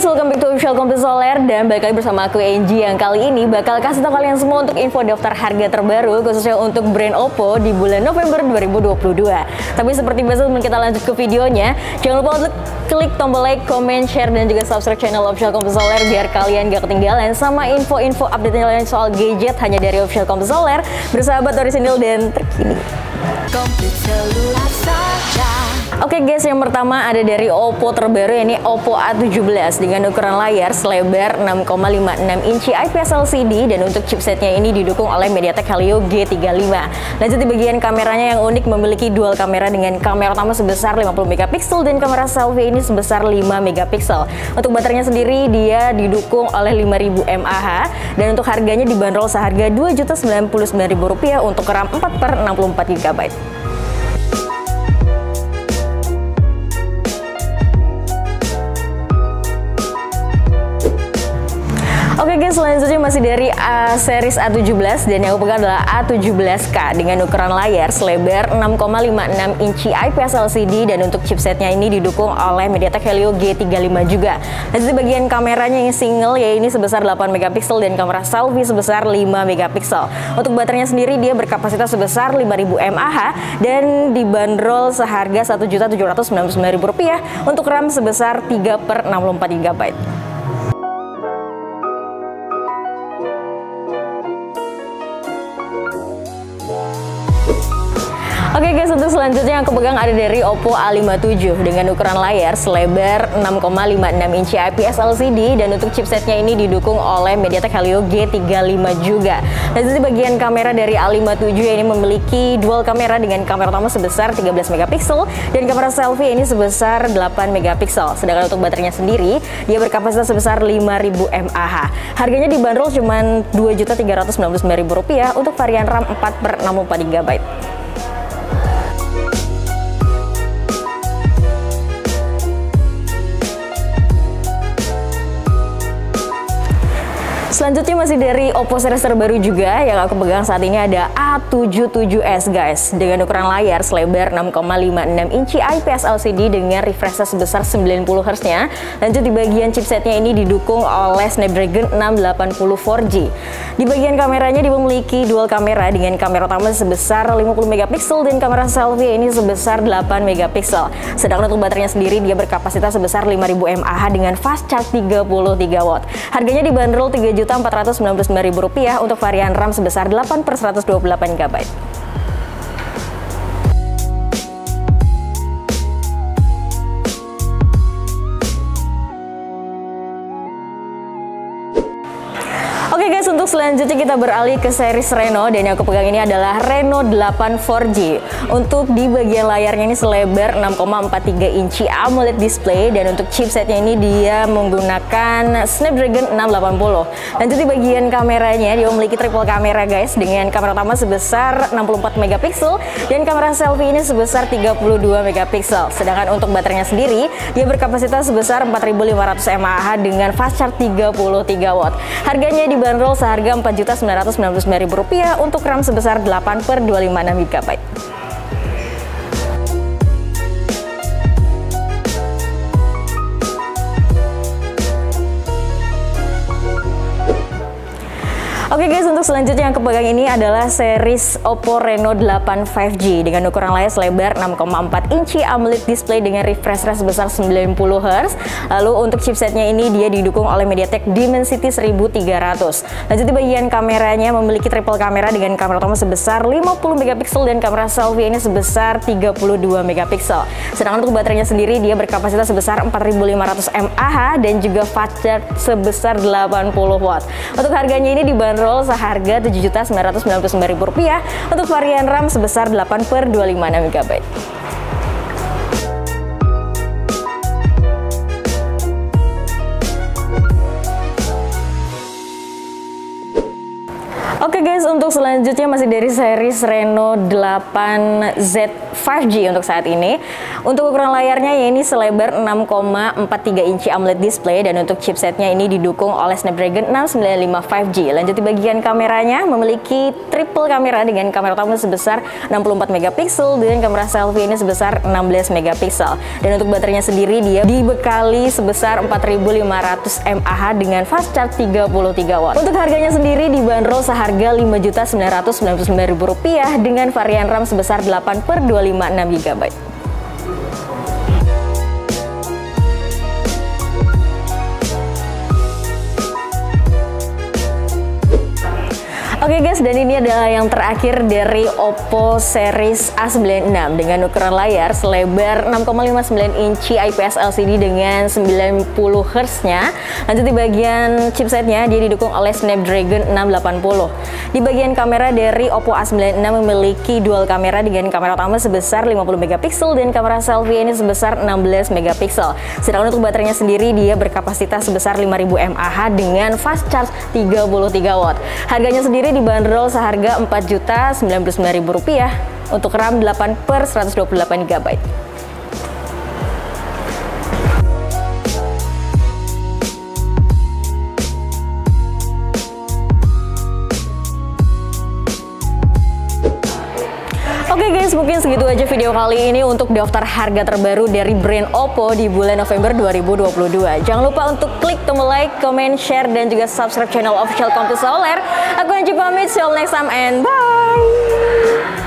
welcome back to Official Kompas Soler dan balik lagi bersama aku Angie yang kali ini bakal kasih tau kalian semua untuk info daftar harga terbaru khususnya untuk brand Oppo di bulan November 2022. Tapi seperti biasa sebelum kita lanjut ke videonya, jangan lupa untuk klik tombol like, comment, share dan juga subscribe channel Official Kompas Soler biar kalian gak ketinggalan sama info-info update lain soal gadget hanya dari Official Kompas Soler, bersahabat orisinil dan terkini. Oke guys, yang pertama ada dari Oppo terbaru, ini Oppo A17 dengan ukuran layar selebar 6,56 inci IPS LCD dan untuk chipsetnya ini didukung oleh MediaTek Helio G35. Lanjut di bagian kameranya yang unik, memiliki dual kamera dengan kamera utama sebesar 50 megapiksel dan kamera selfie ini sebesar 5 megapiksel. Untuk baterainya sendiri dia didukung oleh 5000 mAh dan untuk harganya dibanderol seharga Rp2.099.000 untuk RAM 4/64 GB. Oke guys, selanjutnya masih dari series A17 dan yang aku pegang adalah A17K dengan ukuran layar selebar 6,56 inci IPS LCD dan untuk chipsetnya ini didukung oleh MediaTek Helio G35 juga. Lanjut di bagian kameranya yang single, ya ini sebesar 8 megapiksel dan kamera selfie sebesar 5 megapiksel. Untuk baterainya sendiri dia berkapasitas sebesar 5000 mAh dan dibanderol seharga Rp1.799.000 untuk RAM sebesar 3/64 GB. Oke guys, untuk selanjutnya yang aku pegang ada dari Oppo A57 dengan ukuran layar selebar 6,56 inci IPS LCD dan untuk chipsetnya ini didukung oleh MediaTek Helio G35 juga. Lanjut di bagian kamera dari A57 ini memiliki dual kamera dengan kamera utama sebesar 13 megapiksel dan kamera selfie ini sebesar 8 megapiksel. Sedangkan untuk baterainya sendiri dia berkapasitas sebesar 5000 mAh. Harganya dibanderol cuma Rp2.399.000 untuk varian RAM 4/64 GB. Selanjutnya masih dari Oppo series terbaru juga, yang aku pegang saat ini ada A77s guys dengan ukuran layar selebar 6,56 inci IPS LCD dengan refresh rate sebesar 90 Hz nya. Lanjut di bagian chipsetnya ini didukung oleh Snapdragon 680 4G. Di bagian kameranya dia memiliki dual kamera dengan kamera utama sebesar 50 megapiksel dan kamera selfie ini sebesar 8 megapiksel. Sedangkan untuk baterainya sendiri dia berkapasitas sebesar 5000 mAh dengan fast charge 33 watt. Harganya dibanderol Rp3.499.000 untuk varian RAM sebesar 8/128 GB. Oke guys, untuk selanjutnya kita beralih ke series Reno dan yang aku pegang ini adalah Reno 8 4G. Untuk di bagian layarnya ini selebar 6,43 inci AMOLED display dan untuk chipsetnya ini dia menggunakan Snapdragon 680. Lanjut di bagian kameranya dia memiliki triple kamera guys dengan kamera utama sebesar 64 megapiksel dan kamera selfie ini sebesar 32 megapiksel. Sedangkan untuk baterainya sendiri dia berkapasitas sebesar 4500 mAh dengan fast charge 33 watt. Harganya dibanderol seharga Rp4.999.000 untuk RAM sebesar 8/256 GB. Oke guys, untuk selanjutnya yang aku pegang ini adalah series Oppo Reno 8 5G dengan ukuran layar selebar 6,4 inci AMOLED display dengan refresh rate sebesar 90 Hz. Lalu untuk chipsetnya ini dia didukung oleh MediaTek Dimensity 1300. Lanjut di bagian kameranya memiliki triple kamera dengan kamera utama sebesar 50 megapiksel dan kamera selfie ini sebesar 32 megapiksel. Sedangkan untuk baterainya sendiri dia berkapasitas sebesar 4500 mAh dan juga fast charge sebesar 80 watt. Untuk harganya ini dibanderol seharga Rp7.999.000 untuk varian RAM sebesar 8/256 GB. Oke guys, untuk selanjutnya masih dari series Reno 8Z 5G untuk saat ini. Untuk ukuran layarnya ya ini selebar 6,43 inci AMOLED display, dan untuk chipsetnya ini didukung oleh Snapdragon 695 5G. Lanjut di bagian kameranya, memiliki triple kamera dengan kamera utama sebesar 64 megapiksel dan kamera selfie ini sebesar 16 megapiksel. Dan untuk baterainya sendiri dia dibekali sebesar 4500 mAh dengan fast charge 33 watt. Untuk harganya sendiri dibanderol seharga Rp5.999.000 dengan varian RAM sebesar 8/256 GB. Oke guys, dan ini adalah yang terakhir dari Oppo series A96 dengan ukuran layar selebar 6,59 inci IPS LCD dengan 90 Hz-nya. Lanjut di bagian chipsetnya, dia didukung oleh Snapdragon 680. Di bagian kamera dari Oppo A96 memiliki dual kamera dengan kamera utama sebesar 50 megapiksel dan kamera selfie ini sebesar 16 megapiksel. Sedangkan untuk baterainya sendiri dia berkapasitas sebesar 5000 mAh dengan fast charge 33 watt. Harganya sendiri dibanderol seharga Rp4.099.000 untuk RAM 8/128 GB. Oke guys, mungkin segitu aja video kali ini untuk daftar harga terbaru dari brand Oppo di bulan November 2022. Jangan lupa untuk klik tombol like, comment, share, dan juga subscribe channel official Kompusoler. Aku Anji pamit, see you all next time and bye!